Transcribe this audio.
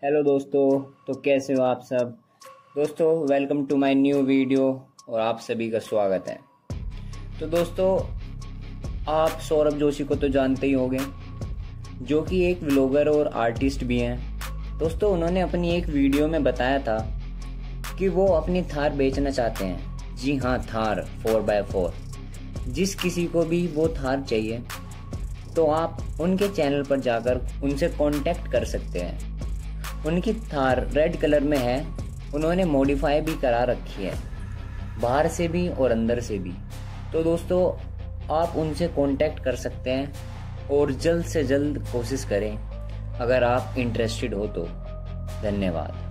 Hello दोस्तों, तो कैसे हो आप सब। दोस्तों welcome to my new video और आप सभी का स्वागत है। तो दोस्तों आप सौरभ जोशी को तो जानते ही होंगे, जो कि एक व्लॉगर और आर्टिस्ट भी हैं। दोस्तों उन्होंने अपनी एक वीडियो में बताया था कि वो अपनी थार बेचना चाहते हैं। जी हाँ, थार 4x4। जिस किसी को भी वो थार चाहिए तो आप उनके चैनल पर जाकर उनसे कांटेक्ट कर सकते हैं। उनकी थार रेड कलर में है, उन्होंने मॉडिफाई भी करा रखी है, बाहर से भी और अंदर से भी। तो दोस्तों आप उनसे कांटेक्ट कर सकते हैं और जल्द से जल्द कोशिश करें अगर आप इंटरेस्टेड हो तो। धन्यवाद।